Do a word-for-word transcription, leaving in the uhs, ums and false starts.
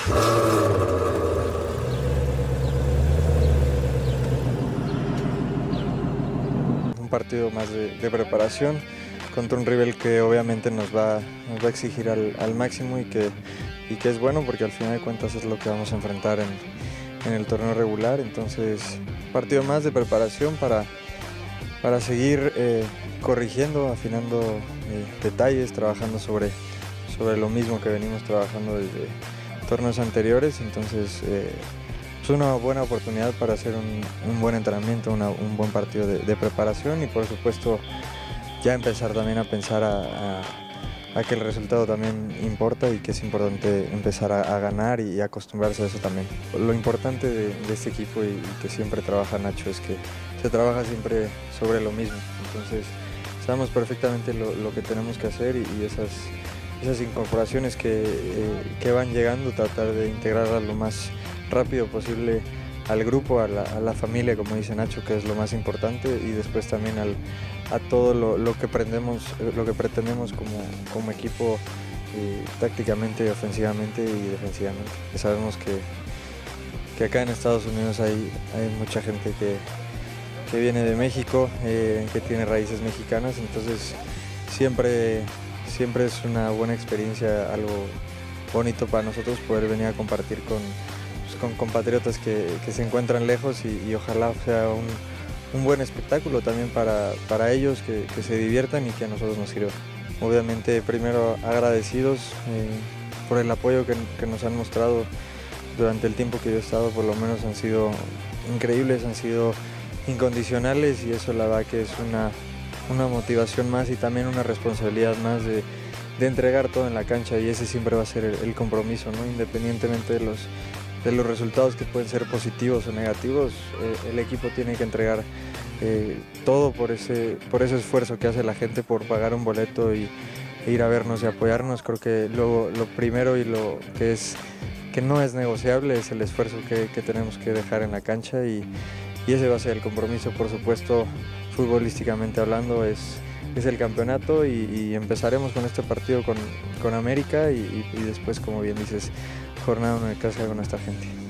Un partido más de, de preparación contra un rival que obviamente nos va, nos va a exigir al, al máximo y que, y que es bueno porque al final de cuentas es lo que vamos a enfrentar en, en el torneo regular. Entonces, partido más de preparación para, para seguir eh, corrigiendo, afinando eh, detalles, trabajando sobre, sobre lo mismo que venimos trabajando desde torneos anteriores. Entonces, eh, es una buena oportunidad para hacer un, un buen entrenamiento, una, un buen partido de, de preparación y por supuesto ya empezar también a pensar a, a, a que el resultado también importa y que es importante empezar a, a ganar y, y acostumbrarse a eso también. Lo importante de, de este equipo y, y que siempre trabaja Nacho es que se trabaja siempre sobre lo mismo, entonces sabemos perfectamente lo, lo que tenemos que hacer y, y esas, esas incorporaciones que, eh, que van llegando, tratar de integrarlas lo más rápido posible al grupo, a la, a la familia, como dice Nacho, que es lo más importante, y después también al, a todo lo, lo, que pretendemos, lo que pretendemos como, como equipo, eh, tácticamente, ofensivamente y defensivamente. Sabemos que, que acá en Estados Unidos hay, hay mucha gente que, que viene de México, eh, que tiene raíces mexicanas, entonces siempre, siempre es una buena experiencia, algo bonito para nosotros poder venir a compartir con con compatriotas que, que se encuentran lejos y, y ojalá sea un, un buen espectáculo también para, para ellos, que, que se diviertan y que a nosotros nos sirva. Obviamente primero agradecidos eh, por el apoyo que, que nos han mostrado durante el tiempo que yo he estado, por lo menos han sido increíbles, han sido incondicionales y eso la verdad que es una, una motivación más y también una responsabilidad más de, de entregar todo en la cancha y ese siempre va a ser el, el compromiso, ¿no? Independientemente de los de los resultados que pueden ser positivos o negativos, eh, el equipo tiene que entregar eh, todo por ese, por ese esfuerzo que hace la gente por pagar un boleto y e ir a vernos y apoyarnos. Creo que lo, lo primero y lo que es que no es negociable es el esfuerzo que, que tenemos que dejar en la cancha y, y ese va a ser el compromiso, por supuesto, futbolísticamente hablando, es, es el campeonato y, y empezaremos con este partido con, con América y, y, y después, como bien dices, jornada en casa con nuestra gente.